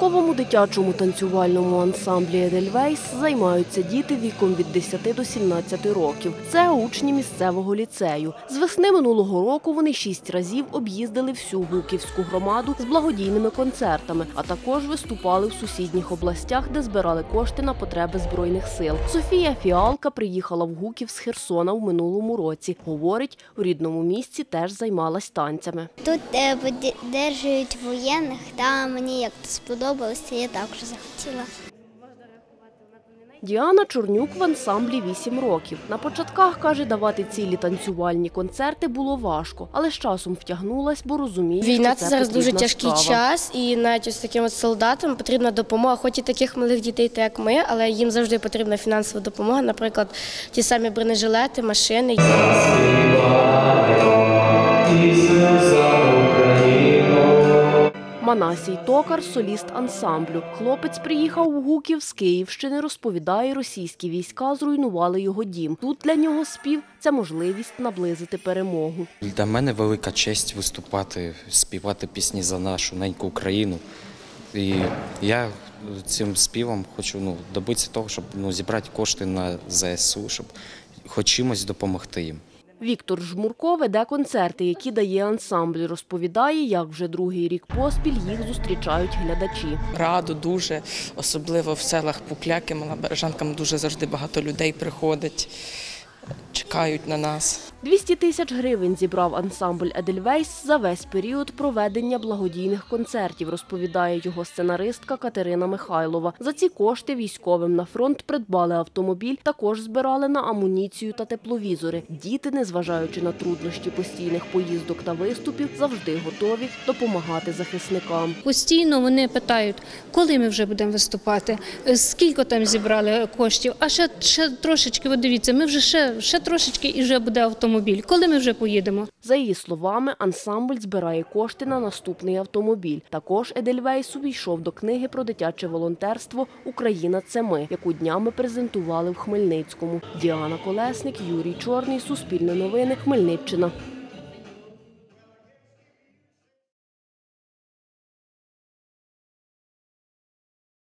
Святковому дитячому танцювальному ансамблі «Едельвейс» займаються діти віком від 10 до 17 років. Це учні місцевого ліцею. З весни минулого року вони 6 разів об'їздили всю Гуківську громаду з благодійними концертами, а також виступали в сусідніх областях, де збирали кошти на потреби Збройних сил. Софія Фіалка приїхала в Гуків з Херсона в минулому році. Говорить, у рідному місці теж займалась танцями. Тут підтримують воєнних, та мені як сподобалося, я також захотіла. Діана Чорнюк в ансамблі 8 років. На початках, каже, давати цілі танцювальні концерти було важко, але з часом втягнулась, бо розуміє, війна що це зараз дуже тяжкий справа. час, і навіть ось таким солдатам потрібна допомога, хоч і таких малих дітей, так як ми, але їм завжди потрібна фінансова допомога, наприклад, ті самі бронежилети, машини. Манасій Токар – соліст ансамблю. Хлопець приїхав у Гуків з Київщини, розповідає, російські війська зруйнували його дім. Тут для нього спів – це можливість наблизити перемогу. Для мене велика честь виступати, співати пісні за нашу неньку Україну. І я цим співом хочу добитися того, щоб зібрати кошти на ЗСУ, щоб хоч чимось допомогти їм. Віктор Жмурко веде концерти, які дає ансамбль. Розповідає, як вже другий рік поспіль їх зустрічають глядачі. Радо дуже, особливо в селах Пукляки, Мала Бережанка, дуже завжди багато людей приходить, чекають на нас. 200 тисяч гривень зібрав ансамбль «Едельвейс» за весь період проведення благодійних концертів, розповідає його сценаристка Катерина Михайлова. За ці кошти військовим на фронт придбали автомобіль, також збирали на амуніцію та тепловізори. Діти, незважаючи на труднощі постійних поїздок та виступів, завжди готові допомагати захисникам. Постійно вони питають, коли ми вже будемо виступати, скільки там зібрали коштів, а ще трошечки, от дивіться, ми вже ще трошечки і вже буде автомобіль. Коли ми вже поїдемо? За її словами, ансамбль збирає кошти на наступний автомобіль. Також «Едельвейс» увійшов до книги про дитяче волонтерство «Україна – це ми», яку днями презентували в Хмельницькому. Діана Колесник, Юрій Чорний, Суспільне новини, Хмельниччина.